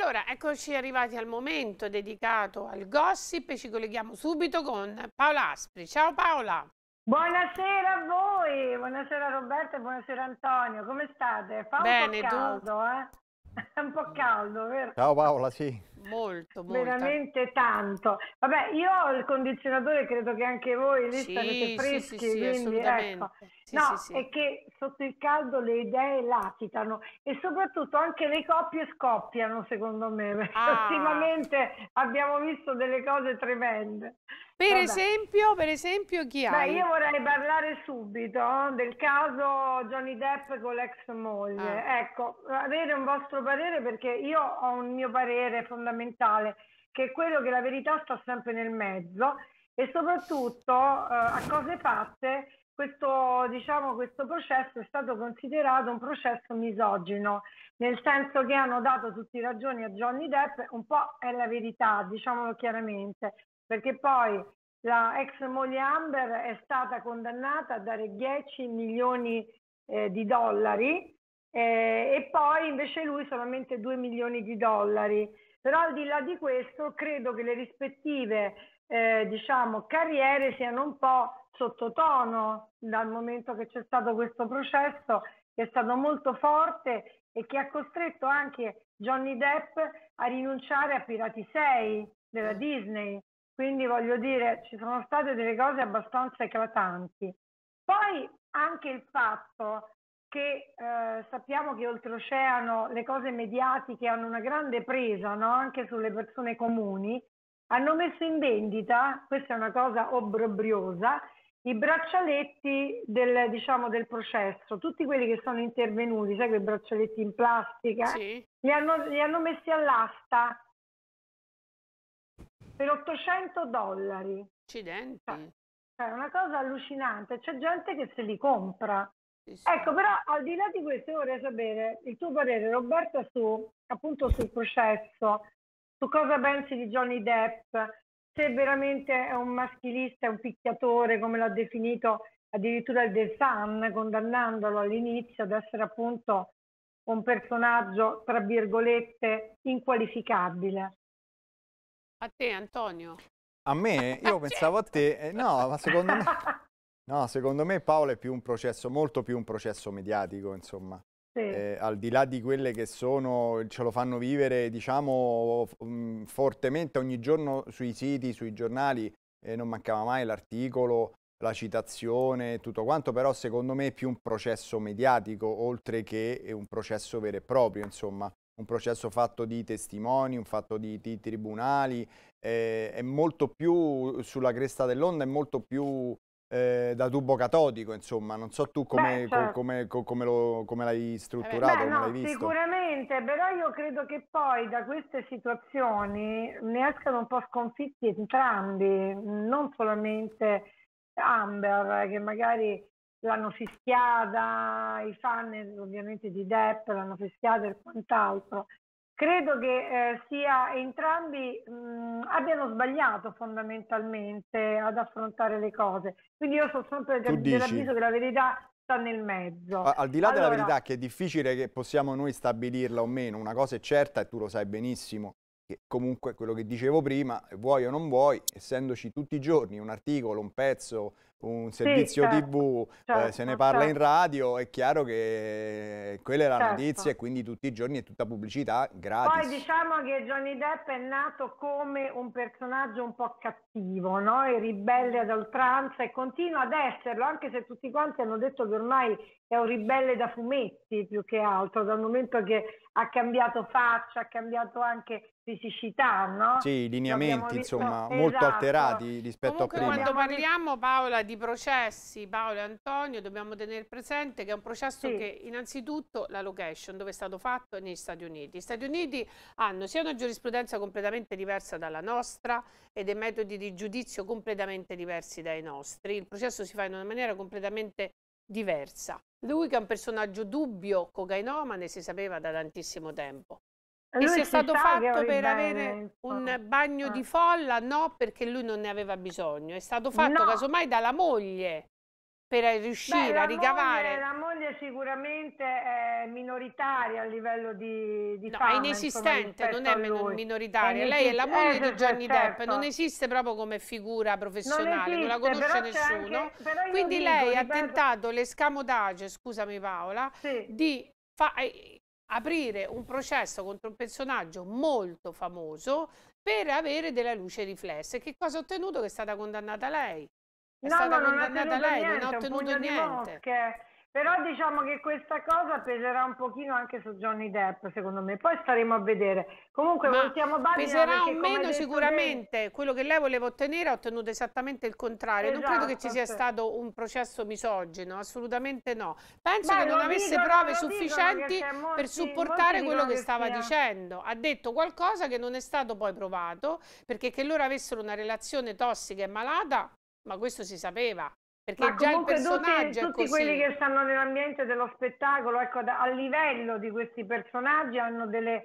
Allora, eccoci arrivati al momento dedicato al gossip e ci colleghiamo subito con Paola Aspri. Ciao Paola! Buonasera a voi, buonasera Roberta e buonasera Antonio, come state? Fa un po' Bene, tu? caldo, eh? È un po' caldo, vero? Ciao Paola, sì. Molto, molto. Veramente tanto. Vabbè, io ho il condizionatore, credo che anche voi lì starete Sì, sì, sì, freschi, sì, quindi ecco. assolutamente. Sì, sì, No, sì. è che sotto il caldo le idee latitano e soprattutto anche le coppie scoppiano, secondo me, perché Ah, ultimamente abbiamo visto delle cose tremende. Vabbè. per esempio chi Beh, hai? io vorrei parlare subito del caso Johnny Depp con l'ex moglie. Ah, Ecco, avere un vostro parere perché io ho un mio parere fondamentale, che è quello che la verità sta sempre nel mezzo e soprattutto a cose fatte questo, diciamo, questo processo è stato considerato un processo misogino, nel senso che hanno dato tutte le ragioni a Johnny Depp, un po' è la verità, diciamolo chiaramente, perché poi la ex moglie Amber è stata condannata a dare 10 milioni di dollari e poi invece lui solamente 2 milioni di dollari. Però al di là di questo credo che le rispettive diciamo, carriere siano un po' sottotono dal momento che c'è stato questo processo che è stato molto forte e che ha costretto anche Johnny Depp a rinunciare a Pirati 6 della mm. Disney. Quindi voglio dire, ci sono state delle cose abbastanza eclatanti. Poi anche il fatto che sappiamo che oltreoceano le cose mediatiche hanno una grande presa, no? Anche sulle persone comuni, hanno messo in vendita, questa è una cosa obbrobriosa, i braccialetti del, diciamo, del processo, tutti quelli che sono intervenuti, sai quei braccialetti in plastica, Sì? li hanno messi all'asta per 800 dollari. Accidenti. È una cosa allucinante, c'è gente che se li compra. Sì, sì. Ecco, però al di là di questo io vorrei sapere il tuo parere, Roberta, su appunto sul processo, su cosa pensi di Johnny Depp, se veramente è un maschilista, è un picchiatore, come l'ha definito addirittura il The Sun, condannandolo all'inizio ad essere appunto un personaggio, tra virgolette, inqualificabile. A te, Antonio. A me? Io pensavo a Certo. te, no, ma secondo me, no, secondo me Paolo è più un processo, molto più un processo mediatico, insomma. Sì. Al di là di quelle che sono, ce lo fanno vivere, diciamo, fortemente ogni giorno sui siti, sui giornali, non mancava mai l'articolo, la citazione, tutto quanto, però secondo me è più un processo mediatico, oltre che un processo vero e proprio, insomma, un processo fatto di testimoni, un fatto di tribunali, è molto più sulla cresta dell'onda, è molto più da tubo catodico, insomma, non so tu Beh, certo. come l'hai strutturato, Beh, come l'hai no, visto. sicuramente, però io credo che poi da queste situazioni ne escano un po' sconfitti entrambi, non solamente Amber, che magari l'hanno fischiata, i fan ovviamente di Depp l'hanno fischiata e quant'altro. Credo che sia entrambi abbiano sbagliato fondamentalmente ad affrontare le cose. Quindi io sono sempre Tu dici? dell'avviso che la verità sta nel mezzo. Al di là della Allora, verità che è difficile che possiamo noi stabilirla o meno, una cosa è certa e tu lo sai benissimo, che comunque quello che dicevo prima, vuoi o non vuoi, essendoci tutti i giorni un articolo, un pezzo, un sì, servizio certo, TV, se ne certo, parla in certo, radio, è chiaro che quella è la notizia certo. e quindi tutti i giorni è tutta pubblicità Poi gratis. diciamo che Johnny Depp è nato come un personaggio un po' cattivo, no? E ribelle ad oltranza e continua ad esserlo, anche se tutti quanti hanno detto che ormai è un ribelle da fumetti più che altro, dal momento che ha cambiato faccia, ha cambiato anche fisicità, no? Sì, i Lo abbiamo lineamenti, visto, insomma, molto esatto, alterati rispetto a Comunque lo prima. quando abbiamo visto, parliamo, Paola, di processi, Paolo e Antonio, dobbiamo tenere presente che è un processo che sì, innanzitutto la location dove è stato fatto è negli Stati Uniti. Gli Stati Uniti hanno sia una giurisprudenza completamente diversa dalla nostra e dei metodi di giudizio completamente diversi dai nostri. Il processo si fa in una maniera completamente diversa. Lui che è un personaggio dubbio, cocainomane, si sapeva da tantissimo tempo. Che lui sia si stato sa che è un fatto per ribelle, avere insomma. un bagno di folla, no, perché lui non ne aveva bisogno. È stato fatto No, casomai dalla moglie. per riuscire a ricavare... La moglie sicuramente è minoritaria a livello di No, fama, è inesistente, insomma, non è lui. minoritaria. Lei è la moglie di Johnny Depp, certo. non esiste proprio come figura professionale, non la esiste, conosce nessuno. anche, però io Quindi dico, lei ha ripeto, tentato l'escamotage, scusami Paola, sì. di aprire un processo contro un personaggio molto famoso per avere della luce riflessa. E che cosa ha ottenuto? Che è stata condannata lei. È stata condannata lei, non ha ottenuto niente. Però diciamo che questa cosa peserà un pochino anche su Johnny Depp, secondo me. Poi staremo a vedere. Comunque voltiamo badina, peserà perché, un meno sicuramente. Quello che lei voleva ottenere ha ottenuto esattamente il contrario. Non credo che ci sia stato un processo misogino, assolutamente no. Penso che non avesse prove sufficienti per supportare quello che stava dicendo. Ha detto qualcosa che non è stato poi provato, perché che loro avessero una relazione tossica e malata, ma questo si sapeva. Perché già il personaggio tutti quelli che stanno nell'ambiente dello spettacolo, ecco, a livello di questi personaggi hanno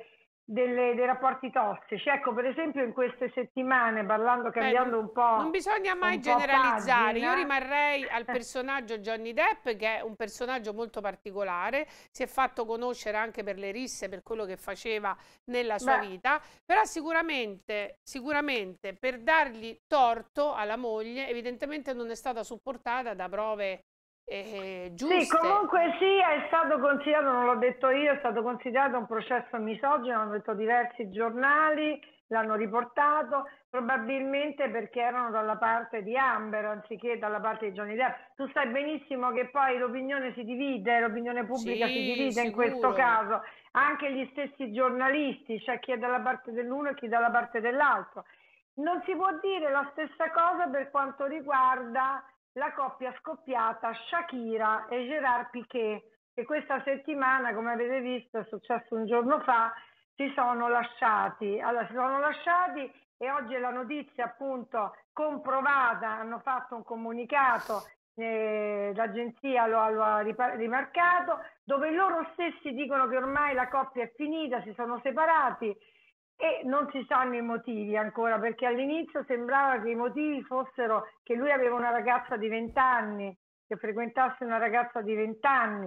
dei rapporti tossici. Ecco, per esempio in queste settimane, cambiando un po'... Non bisogna mai generalizzare, io rimarrei al personaggio Johnny Depp, che è un personaggio molto particolare, si è fatto conoscere anche per le risse, per quello che faceva nella sua vita, però sicuramente per dargli torto alla moglie, evidentemente non è stata supportata da prove giuste. Sì, comunque sì, è stato considerato, non l'ho detto io, è stato considerato un processo misogino, hanno detto diversi giornali, l'hanno riportato, probabilmente perché erano dalla parte di Amber anziché dalla parte di Johnny Depp. Tu sai benissimo che poi l'opinione si divide, l'opinione pubblica si divide in questo caso, anche gli stessi giornalisti, c'è chi è dalla parte dell'uno e chi dalla parte dell'altro. Non si può dire la stessa cosa per quanto riguarda la coppia scoppiata Shakira e Gerard Piqué, che questa settimana, come avete visto, è successo un giorno fa, si sono lasciati. Allora, si sono lasciati e oggi è la notizia appunto comprovata, hanno fatto un comunicato, l'agenzia lo ha rimarcato, dove loro stessi dicono che ormai la coppia è finita, si sono separati. E non si sanno i motivi ancora, perché all'inizio sembrava che i motivi fossero che lui aveva una ragazza di 20 anni, che frequentasse una ragazza di 20 anni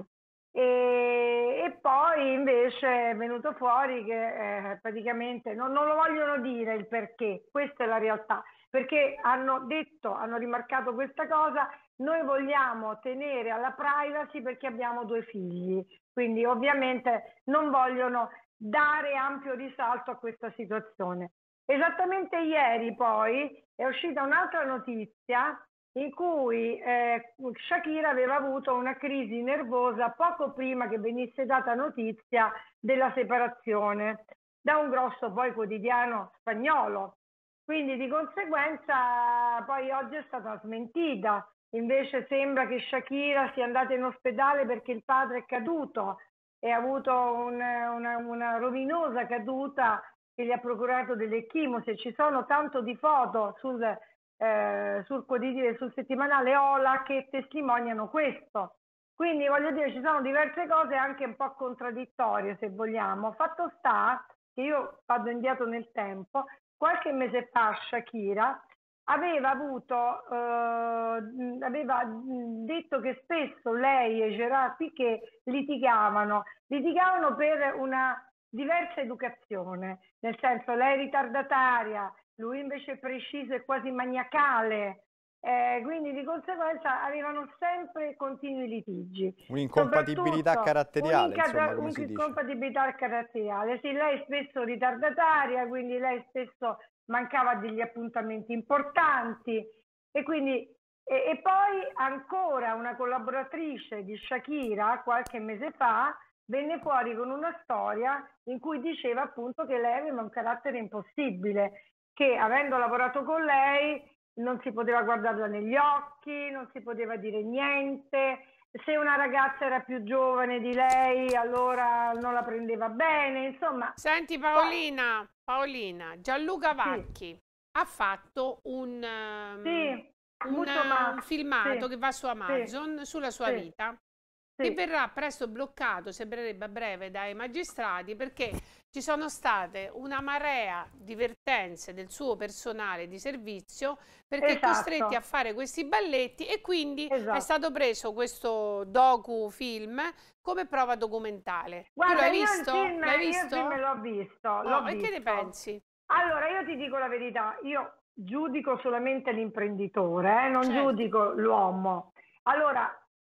e poi invece è venuto fuori che praticamente non lo vogliono dire il perché, questa è la realtà, perché hanno rimarcato questa cosa: noi vogliamo tenere alla privacy perché abbiamo 2 figli, quindi ovviamente non vogliono dare ampio risalto a questa situazione. Esattamente ieri poi è uscita un'altra notizia in cui Shakira aveva avuto una crisi nervosa poco prima che venisse data notizia della separazione da un grosso poi quotidiano spagnolo. Quindi di conseguenza poi oggi è stata smentita. Invece sembra che Shakira sia andata in ospedale perché il padre è caduto e ha avuto una rovinosa caduta che gli ha procurato delle chimioterapie. Ci sono tanto di foto sul settimanale Ola che testimoniano questo. Quindi voglio dire, ci sono diverse cose anche un po' contraddittorie, se vogliamo. Fatto sta che io vado indietro nel tempo, qualche mese fa Shakira aveva detto che spesso lei e Gerard Piqué litigavano per una diversa educazione, nel senso lei è ritardataria, lui invece è preciso e quasi maniacale, quindi di conseguenza avevano sempre continui litigi. Un'incompatibilità caratteriale, insomma, come si dice. Un'incompatibilità caratteriale, sì, lei è spesso ritardataria, quindi lei spesso mancava degli appuntamenti importanti e quindi e poi ancora una collaboratrice di Shakira qualche mese fa venne fuori con una storia in cui diceva appunto che lei aveva un carattere impossibile, che avendo lavorato con lei non si poteva guardarla negli occhi, non si poteva dire niente, se una ragazza era più giovane di lei allora non la prendeva bene, insomma. Senti Paolina, Gianluca Vacchi ha fatto un filmato che va su Amazon sulla sua vita, che verrà presto bloccato, sembrerebbe a breve, dai magistrati, perché ci sono state una marea di vertenze del suo personale di servizio, perché costretti a fare questi balletti, e quindi è stato preso questo docufilm come prova documentale. Guarda, tu l'hai visto? L'hai visto? Io il film l'ho visto. E che ne pensi? Allora, io ti dico la verità, io giudico solamente l'imprenditore, non giudico l'uomo. Allora,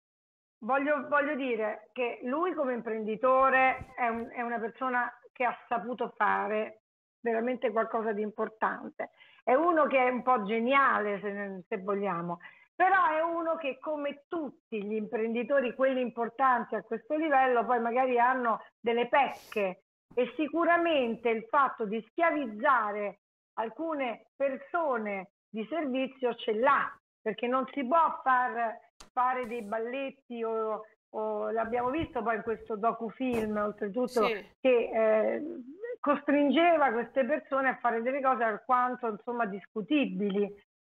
voglio dire che lui come imprenditore è una persona che ha saputo fare veramente qualcosa di importante. È uno che è un po' geniale, se vogliamo, però è uno che, come tutti gli imprenditori, quelli importanti a questo livello, poi magari hanno delle pecche, e sicuramente il fatto di schiavizzare alcune persone di servizio ce l'ha, perché non si può fare dei balletti o l'abbiamo visto poi in questo docufilm, oltretutto, che costringeva queste persone a fare delle cose alquanto, insomma, discutibili.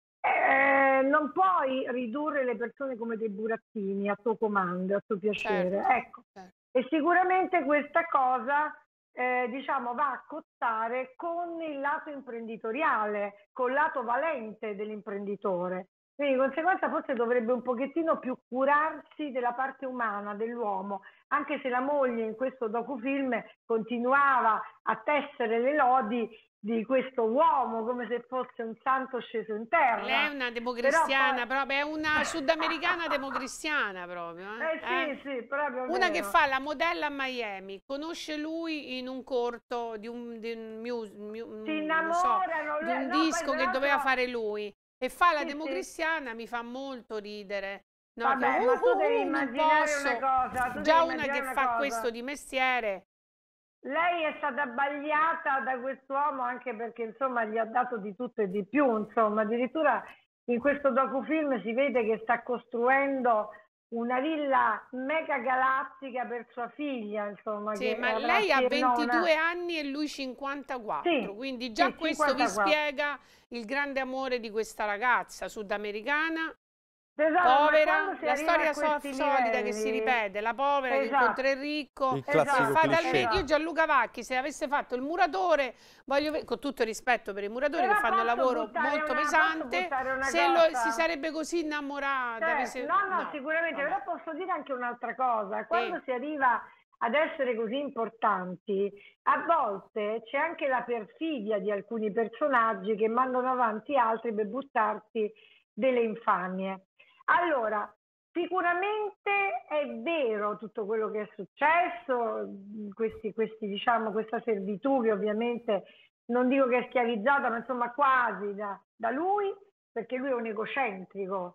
Non puoi ridurre le persone come dei burattini a tuo comando, a tuo piacere. Ecco. E sicuramente questa cosa diciamo va a cozzare con il lato imprenditoriale, col lato valente dell'imprenditore. Quindi di conseguenza forse dovrebbe un pochettino più curarsi della parte umana dell'uomo, anche se la moglie in questo docufilm continuava a tessere le lodi di questo uomo come se fosse un santo sceso in terra. Lei è una democristiana, proprio, è una sudamericana democristiana proprio. Sì, proprio una vero. che fa la modella a Miami, conosce lui in un corto di un si innamorano, di un disco che doveva fare lui, e fa la democristiana, mi fa molto ridere. No, vabbè, ma tu devi immaginare una cosa. Già una che fa questo di mestiere. Lei è stata abbagliata da quest'uomo anche perché, insomma, gli ha dato di tutto e di più, insomma, addirittura in questo docufilm si vede che sta costruendo una villa mega galattica per sua figlia, insomma. Sì, ma lei ha 22 anni e lui 54, quindi già questo 54. Vi spiega il grande amore di questa ragazza sudamericana. Povera, la storia solida che si ripete, la povera che incontra il ricco, io Gianluca Vacchi, se avesse fatto il muratore, con tutto il rispetto per i muratori che fanno un lavoro molto pesante, si sarebbe così innamorata. No, sicuramente, però posso dire anche un'altra cosa, quando si arriva ad essere così importanti, a volte c'è anche la perfidia di alcuni personaggi che mandano avanti altri per buttarsi delle infamie. Allora, sicuramente è vero tutto quello che è successo, diciamo, questa servitù che ovviamente non dico che è schiavizzata, ma insomma quasi da lui, perché lui è un egocentrico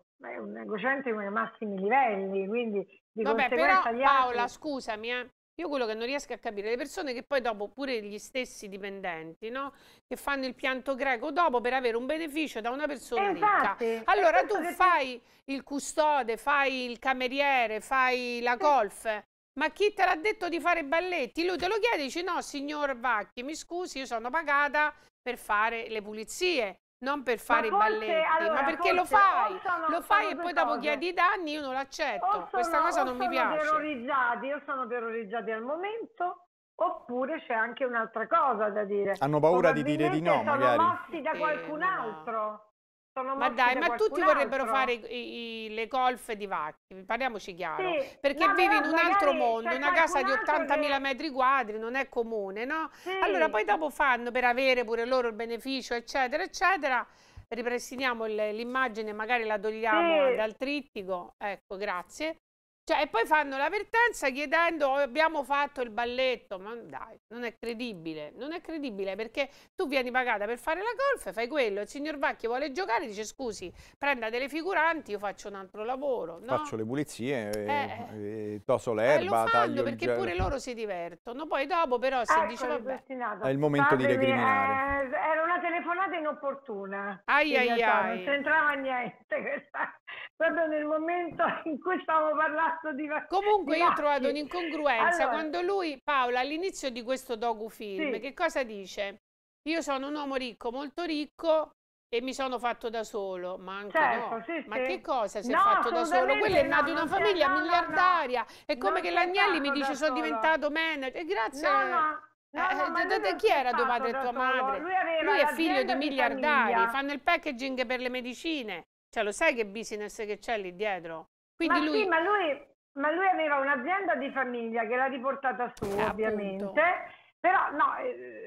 ai massimi livelli, quindi di conseguenza però Paola, scusami, io quello che non riesco a capire, le persone che poi dopo, pure gli stessi dipendenti, no? Che fanno il pianto greco dopo per avere un beneficio da una persona ricca. Allora tu fai il custode, fai il cameriere, fai la golf, ma chi te l'ha detto di fare balletti? Lui te lo chiede e dici no, signor Vacchi, mi scusi, io sono pagata per fare le pulizie, non per fare i balletti, ma perché lo fai? Lo fai e poi dopo chiedi i danni, io non l'accetto. Questa cosa non mi piace. O sono terrorizzati al momento, oppure c'è anche un'altra cosa da dire. Hanno paura di dire di no, magari. Sono mossi da qualcun altro. Ma dai, ma tutti vorrebbero fare le golf di Vacchi, parliamoci chiaro, perché vivi in un altro mondo, una casa di 80.000 metri quadri, non è comune, no? Allora poi dopo fanno per avere pure loro il beneficio, eccetera, eccetera. Ripristiniamo l'immagine, magari la togliamo dal trittico, ecco, grazie. Cioè, e poi fanno l'avvertenza chiedendo abbiamo fatto il balletto, ma dai, non è credibile perché tu vieni pagata per fare la golf, fai quello, il signor Vacchi vuole giocare, dice scusi, prenda delle figuranti, io faccio un altro lavoro, no? Faccio le pulizie, toso l'erba, lo fanno perché pure loro si divertono, poi dopo però se dice vabbè, è il momento di recriminare. Era una telefonata inopportuna, non c'entrava niente, proprio nel momento in cui stavamo parlando. Comunque io ho trovato un'incongruenza quando lui, Paola, all'inizio di questo docufilm, che cosa dice? Io sono un uomo ricco, molto ricco, e mi sono fatto da solo, ma anche Certo, no. sì, Ma sì. che cosa si è No, fatto da solo? Quello è assolutamente no, nato in una non si è, famiglia no, no, no, miliardaria. È come non che si è l'Agnelli mi fatto dice da sono solo. diventato manager. E No, grazie. ma lui non Chi si è era tuo fatto padre e da tua solo, madre? lui aveva Lui è figlio di l'azienda di miliardari, famiglia. fanno il packaging per le medicine. Cioè, lo sai che business che c'è lì dietro? Quindi Ma sì, lui, ma lui aveva un'azienda di famiglia che l'ha riportata su, appunto, ovviamente, però no,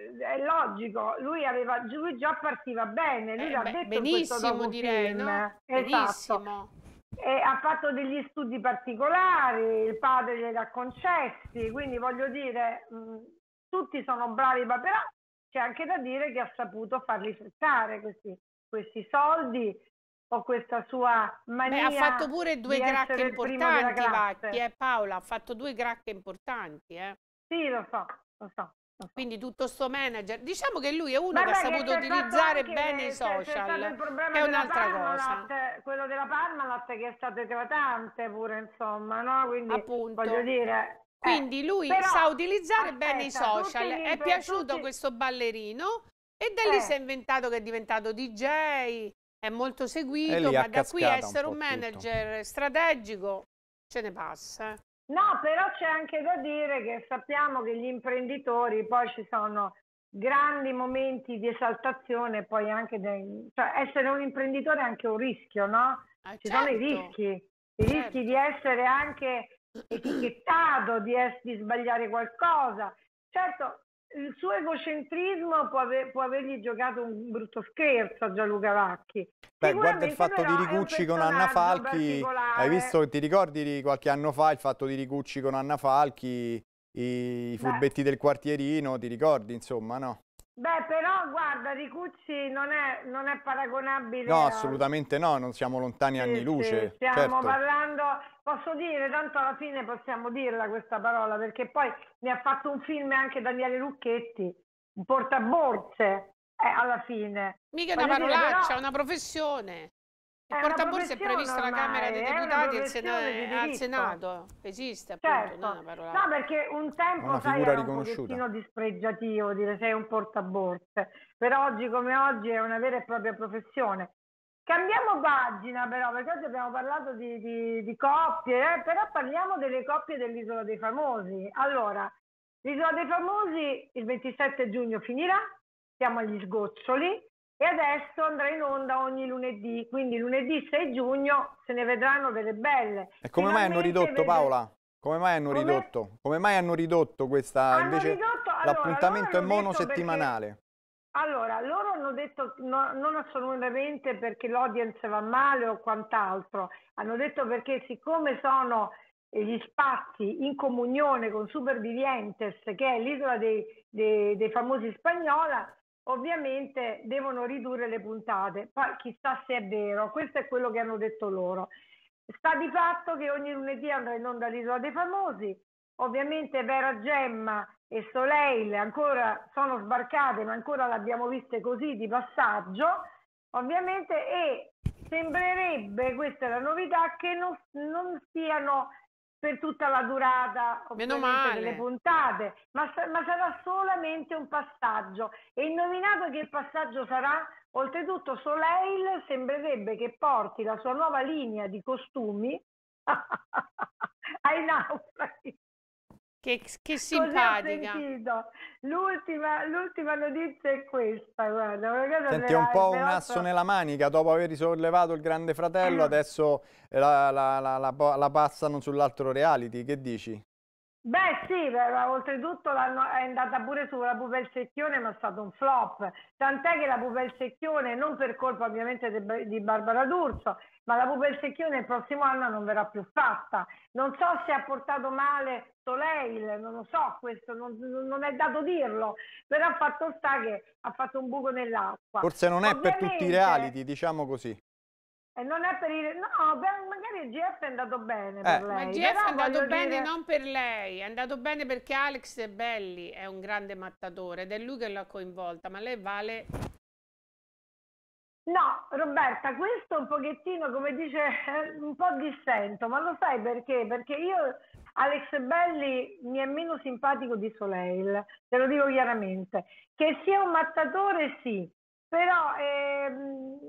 è logico, lui già partiva bene, lui l'ha detto in questo benissimo direi, docufilm, no? esatto, Benissimo. e ha fatto degli studi particolari, il padre glieli ha concessi, quindi voglio dire, tutti sono bravi, ma però c'è anche da dire che ha saputo farli fruttare questi soldi o questa sua Beh, ha fatto mania pure di due cracche essere il primo della importanti, Vacchi, classe. Paola, ha fatto due cracche importanti, Sì, lo so, lo so, lo so. Quindi tutto sto manager, diciamo che lui è uno che ha Vabbè, che saputo c'è fatto utilizzare bene i anche, c'è stato social, il che problema è della un'altra cosa, Parmalat, quello della Parmalat che è stato eclatante pure, insomma, no? Quindi voglio appunto. dire, Quindi lui però, sa utilizzare bene i aspetta, social, è piaciuto questo ballerino e da lì si è eh, inventato che è diventato DJ, è molto E seguito, lì a ma da qui a cascata un essere un po' tutto. manager strategico ce ne passa. no, però c'è anche da dire che sappiamo che gli imprenditori poi ci sono grandi momenti di esaltazione, poi anche cioè essere un imprenditore è anche un rischio, no? Ci sono Certo, i rischi di certo. essere anche etichettato, di sbagliare qualcosa. Certo, il suo egocentrismo può avergli giocato un brutto scherzo a Gianluca Vacchi. Beh, guarda il Sicuramente fatto di però è un Ricucci con Anna personaggio Falchi, hai particolare. visto, ti ricordi di qualche anno fa il fatto di Ricucci con Anna Falchi, i Beh, furbetti del quartierino, ti ricordi, insomma, no? Beh, però guarda, Ricucci non è No, paragonabile al... assolutamente no, non siamo lontani anni Sì, sì, luce, stiamo certo. parlando, posso dire, tanto alla fine possiamo dirla questa parola, perché poi ne ha fatto un film anche Daniele Lucchetti, un portaborse, alla fine. Mica una Voglio dire, però parolaccia, è una professione. Il è una portaborse è professione previsto alla Camera ormai, dei è una Deputati e professione di al diritto. Senato. Esiste appunto, non è Certo, una no, parolaccia. perché un È tempo, una sai, figura era un riconosciuta. pochettino dispregiativo dire sei un portaborse, però oggi come oggi è una vera e propria professione. Cambiamo pagina però, perché oggi abbiamo parlato di coppie, però parliamo delle coppie dell'Isola dei Famosi. Allora, l'Isola dei Famosi il 27 giugno finirà, siamo agli sgoccioli, e adesso andrà in onda ogni lunedì, quindi lunedì 6 giugno se ne vedranno delle belle. E come mai hanno Finalmente ridotto, Paola? Come mai hanno come ridotto? Come mai hanno ridotto questa, hanno invece ridotto, allora loro l'appuntamento è hanno detto perché monosettimanale? allora loro hanno detto non assolutamente perché l'audience va male o quant'altro, hanno detto perché siccome sono gli spazi in comunione con Supervivientes, che è l'isola dei famosi spagnola, ovviamente devono ridurre le puntate. Poi chissà se è vero, questo è quello che hanno detto loro. Sta di fatto che ogni lunedì andrà in onda l'Isola dei Famosi, ovviamente Vera Gemma e Soleil ancora sono sbarcate, ma ancora l'abbiamo viste così di passaggio, ovviamente, e sembrerebbe, questa è la novità, che non siano per tutta la durata Meno ovviamente delle male. puntate, ma sarà solamente un passaggio. E indovinato che il passaggio sarà? Oltretutto Soleil sembrerebbe che porti la sua nuova linea di costumi ai naufraghi. Che Così ho simpatica. sentito. L'ultima notizia è questa, guarda, una cosa Senti, è un po' un però asso nella manica, dopo aver risollevato il Grande Fratello, adesso la passano sull'altro reality, che dici? Beh sì, oltretutto è andata pure sulla Pupel Secchione, ma è stato un flop, tant'è che la Pupel Secchione, non per colpa ovviamente di Barbara D'Urso, ma la Pupel Secchione il prossimo anno non verrà più fatta. Non so se ha portato male Soleil, non lo so, questo non è dato dirlo, però fatto sta che ha fatto un buco nell'acqua. Forse non è per tutti i Ovviamente reality, diciamo così. non è per il... No, magari il GF è andato bene per Ma lei, GF è però andato voglio bene dire... non per lei, è andato bene perché Alex Belli è un grande mattatore ed è lui che l'ha coinvolta, ma lei vale... No, Roberta, questo un pochettino, come dice, un po' dissento, ma lo sai perché? Perché io, Alex Belli, mi è meno simpatico di Soleil, te lo dico chiaramente. Che sia un mattatore, sì, però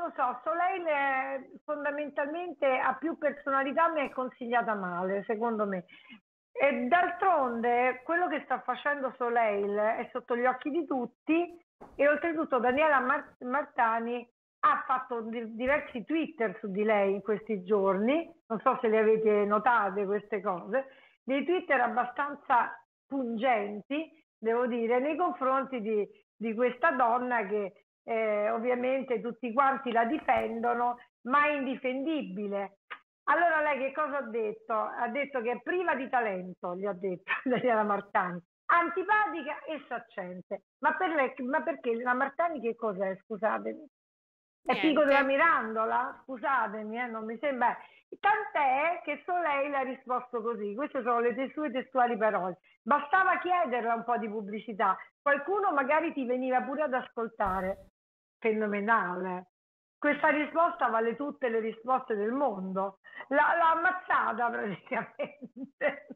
lo so, Soleil fondamentalmente ha più personalità, mi è consigliata male, secondo me. E d'altronde quello che sta facendo Soleil è sotto gli occhi di tutti e oltretutto Daniela Martani ha fatto diversi Twitter su di lei in questi giorni, non so se le avete notate queste cose, dei Twitter abbastanza pungenti, devo dire, nei confronti di questa donna che ovviamente tutti quanti la difendono, ma è indifendibile. Allora lei che cosa ha detto? Ha detto che è priva di talento, gli ha detto Daniela Martani, antipatica e saccente. Ma perché la Martani che cos'è? Scusatemi. È Pico della Niente. Mirandola? Scusatemi, non mi sembra. Tant'è che Soleil ha risposto così, queste sono le sue testuali parole. Bastava chiederla un po' di pubblicità, qualcuno magari ti veniva pure ad ascoltare. Fenomenale. Questa risposta vale tutte le risposte del mondo. L'ha ammazzata praticamente.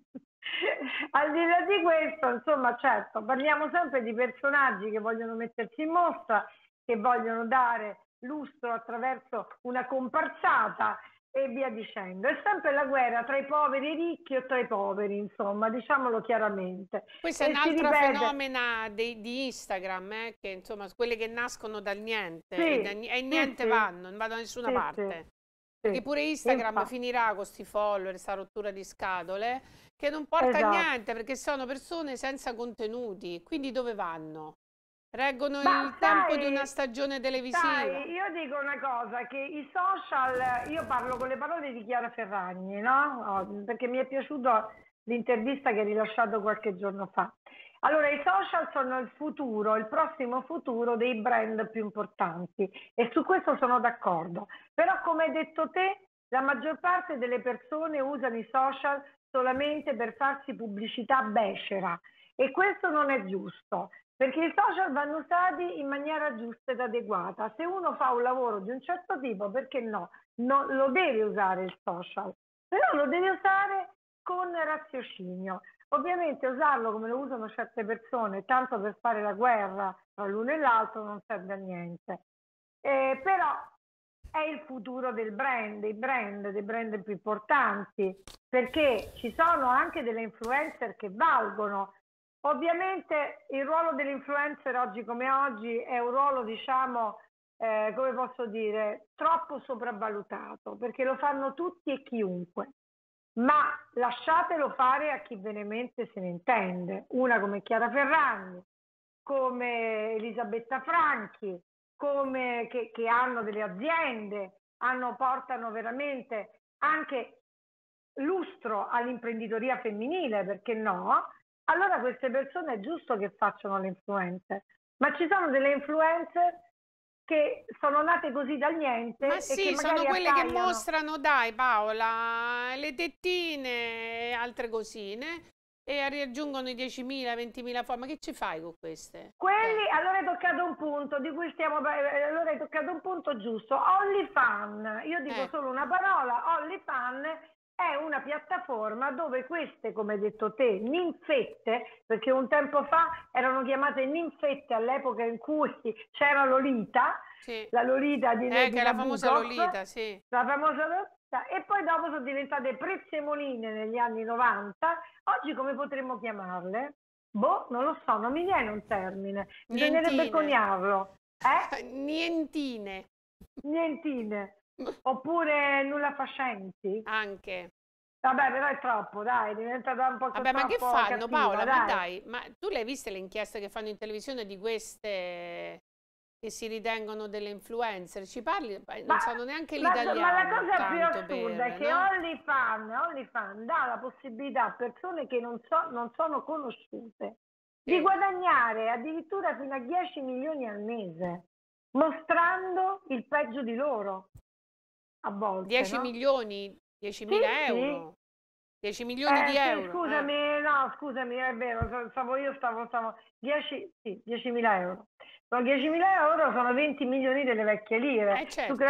Al di là di questo, insomma, certo, parliamo sempre di personaggi che vogliono mettersi in mostra, che vogliono dare lustro attraverso una comparsata e via dicendo. È sempre la guerra tra i poveri e i ricchi o tra i poveri, insomma, diciamolo chiaramente. Questo è un E si altro ripete. fenomeno di Instagram, che insomma, quelle che nascono dal niente Sì, e niente sì, vanno, non vanno da nessuna sì, parte. sì, Perché pure Instagram infatti, finirà con questi follower, questa rottura di scatole, che non porta a esatto. niente, perché sono persone senza contenuti. Quindi dove vanno? Reggono Ma il tempo di una stagione televisiva. sai, io dico una cosa, che i social, io parlo con le parole di Chiara Ferragni, no? Perché mi è piaciuto l'intervista che ha rilasciato qualche giorno fa. Allora, i social sono il futuro, il prossimo futuro dei brand più importanti e su questo sono d'accordo. Però, come hai detto te, la maggior parte delle persone usano i social solamente per farsi pubblicità becera e questo non è giusto. Perché i social vanno usati in maniera giusta ed adeguata. Se uno fa un lavoro di un certo tipo, perché no? Non lo deve usare il social, però lo deve usare con raziocinio. Ovviamente usarlo come lo usano certe persone, tanto per fare la guerra tra l'uno e l'altro, non serve a niente. Però è il futuro del brand, dei brand più importanti, perché ci sono anche delle influencer che valgono. Ovviamente il ruolo dell'influencer oggi come oggi è un ruolo, diciamo, come posso dire, troppo sopravvalutato, perché lo fanno tutti e chiunque. Ma lasciatelo fare a chi veramente se ne intende, una come Chiara Ferragni, come Elisabetta Franchi, che hanno delle aziende, portano veramente anche lustro all'imprenditoria femminile, perché no? Allora queste persone è giusto che facciano le influencer, ma ci sono delle influencer che sono nate così dal niente Ma e che sì, sono magari quelle che appaiono. mostrano, dai Paola, le tettine e altre cosine e raggiungono i 10.000, 20.000 follower. Ma che ci fai con queste? Quelli, allora hai toccato un punto di cui allora hai toccato un punto giusto. OnlyFans, io dico Eh, solo una parola, OnlyFans è una piattaforma dove queste, come hai detto te, ninfette, perché un tempo fa erano chiamate ninfette all'epoca in cui c'era Lolita, sì. la Lolita di Che Lady è la famosa Nabokov, Lolita, sì. la famosa Lolita, e poi dopo sono diventate prezzemoline negli anni 90. Oggi come potremmo chiamarle? Boh, non lo so, non mi viene un termine, bisognerebbe Nientine. coniarlo. Nientine. Nientine. Oppure nulla facenti. Anche. Vabbè, però è troppo, dai, è diventata un po' Vabbè, ma che troppo fanno, cattiva, Paola? Ma dai. dai, ma tu le hai viste le inchieste che fanno in televisione di queste che si ritengono delle influencer? Ci parli? Ma, Non sanno neanche ma la l'italiano, cosa più tanto assurda è per, che no? OnlyFans dà la possibilità a persone che non sono conosciute di Sì. guadagnare addirittura fino a 10 milioni al mese, mostrando il peggio di loro, a volte, 10 no? milioni, Sì, 10.000 sì. euro, 10 milioni di Sì, euro. scusami, no, scusami, è vero, stavo 10, sì, 10.000 euro. Sono 10.000 euro, sono 20 milioni delle vecchie lire. Certo.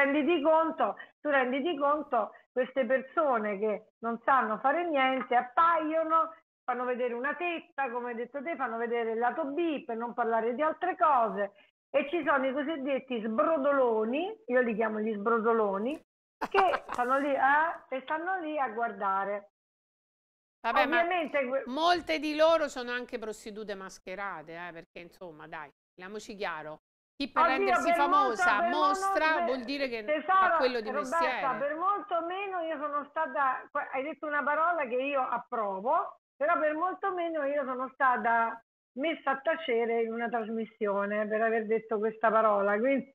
Tu renditi conto, queste persone che non sanno fare niente, appaiono, fanno vedere una tetta, come hai detto te, fanno vedere il lato B per non parlare di altre cose e ci sono i cosiddetti sbrodoloni, io li chiamo gli sbrodoloni, che stanno lì, e stanno lì a guardare. Vabbè, Ovviamente, ma molte di loro sono anche prostitute mascherate, perché insomma, dai, parliamoci chiaro. Chi per rendersi famosa mostra, vuol dire che fa quello di mestiere. Roberta, per molto meno io sono stata, hai detto una parola che io approvo, però per molto meno io sono stata messa a tacere in una trasmissione per aver detto questa parola. Quindi...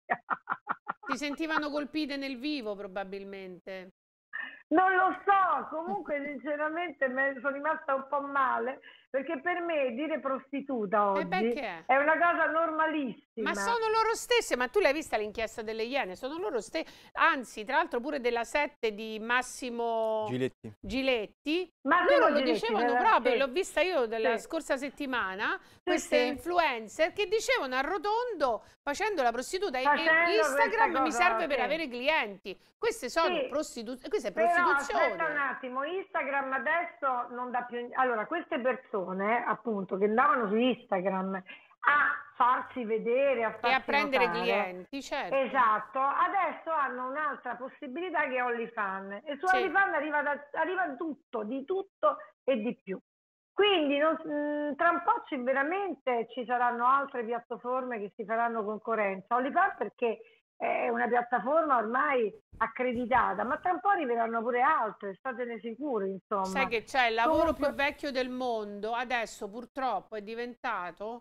Si sentivano colpite nel vivo probabilmente. Non lo so, comunque sinceramente sono rimasta un po' male, perché per me dire prostituta oggi è una cosa normalissima. Ma sono loro stesse, ma tu l'hai vista l'inchiesta delle Iene? Sono loro stesse, anzi tra l'altro pure della 7 di Massimo Giletti, loro lo dicevano proprio, l'ho vista io della scorsa settimana, queste influencer che dicevano a rotondo, facendo la prostituta, Instagram mi serve per avere clienti, queste sono prostituzioni, questa è prostituzione. Aspetta un attimo, Instagram adesso non dà più, allora queste persone appunto che andavano su Instagram a farsi vedere, a farsi e a prendere notare, clienti, certo. Esatto, adesso hanno un'altra possibilità che è OnlyFans, e su OnlyFans arriva tutto, di tutto e di più. Quindi tra un po' veramente ci saranno altre piattaforme che si faranno concorrenza. OnlyFans perché è una piattaforma ormai accreditata, ma tra un po' arriveranno pure altre, statene sicuri, insomma. Sai che c'è il lavoro più vecchio del mondo, adesso purtroppo è diventato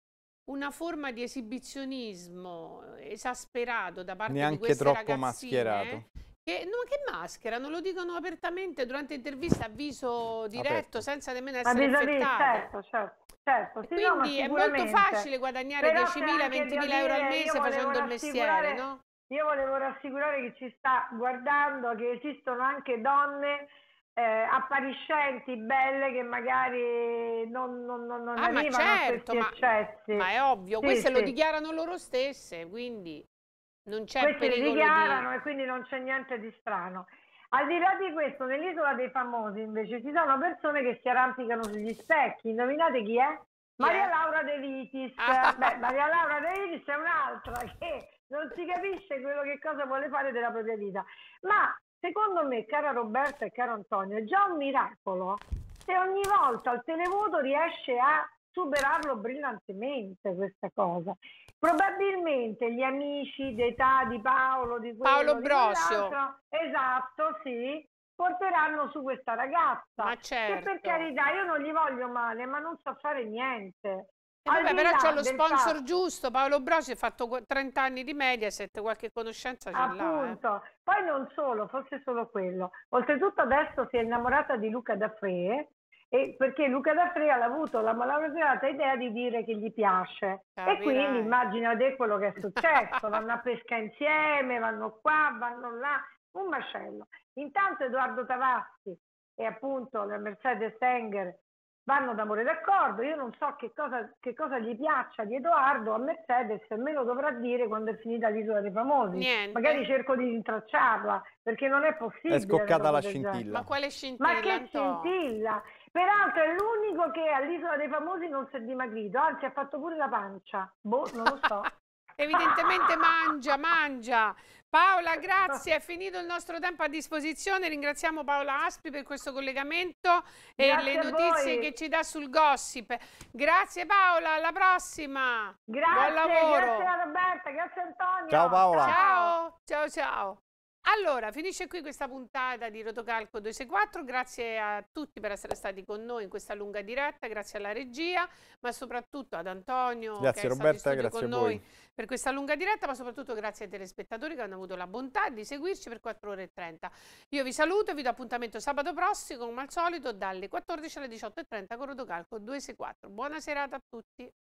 una forma di esibizionismo esasperato da parte di queste ragazzine. Mascherato. Che mascherano, lo dicono apertamente durante interviste a viso diretto, senza nemmeno essere infettate. Certo. Sì, quindi è molto facile guadagnare 10.000, 20.000 euro al mese facendo il mestiere, no? Io volevo rassicurare chi ci sta guardando che esistono anche donne appariscenti, belle, che magari non arrivano a questi eccessi. Ma è ovvio, queste lo dichiarano loro stesse, quindi non c'è pericolo. Questi dichiarano e quindi non c'è niente di strano. Al di là di questo, nell'Isola dei Famosi invece ci sono persone che si arrampicano sugli specchi. Indovinate chi è? Maria Laura De Vitis. Beh, Maria Laura De Vitis è un'altra che non si capisce quello che cosa vuole fare della propria vita. Ma secondo me, cara Roberta e caro Antonio, è già un miracolo se ogni volta il televoto riesce a superarlo brillantemente questa cosa. Probabilmente gli amici d'età di Paolo, di Paolo Brosio, esatto, sì, porteranno su questa ragazza. Ma certo. Che per carità io non gli voglio male, ma non sa fare niente. Vabbè, però c'è lo sponsor giusto. Paolo Brosio ha fatto 30 anni di Mediaset, qualche conoscenza ce l'ha. Appunto. Poi non solo, fosse solo quello. Oltretutto adesso si è innamorata di Luca D'Affré, perché Luca D'Affré ha avuto la malaugurata idea di dire che gli piace. E quindi immaginate quello che è successo. Vanno a pesca insieme, vanno qua, vanno là, un macello. Intanto Edoardo Tavassi e appunto la Mercedes Enger vanno d'amore d'accordo. Io non so che cosa gli piaccia di Edoardo a Mercedes, e me lo dovrà dire quando è finita l'Isola dei Famosi. Niente. Magari cerco di rintracciarla, perché non è possibile. È scoccata la scintilla. Ma quale scintilla? Ma che scintilla? Peraltro è l'unico che all'Isola dei Famosi non si è dimagrito, anzi ha fatto pure la pancia. Boh, non lo so. Evidentemente mangia. Paola, grazie, è finito il nostro tempo a disposizione. Ringraziamo Paola Aspi per questo collegamento e le notizie che ci dà sul gossip. Grazie Paola, alla prossima. Grazie, buon lavoro. Grazie a Roberta, grazie Antonio. Ciao Paola. Ciao. Allora, finisce qui questa puntata di Rotocalco 264, grazie a tutti per essere stati con noi in questa lunga diretta, grazie alla regia, ma soprattutto ad Antonio grazie che è Roberta, stato in studio grazie con a voi noi per questa lunga diretta, ma soprattutto grazie ai telespettatori che hanno avuto la bontà di seguirci per 4 ore e 30. Io vi saluto e vi do appuntamento sabato prossimo, come al solito, dalle 14 alle 18:30 con Rotocalco 264. Buona serata a tutti.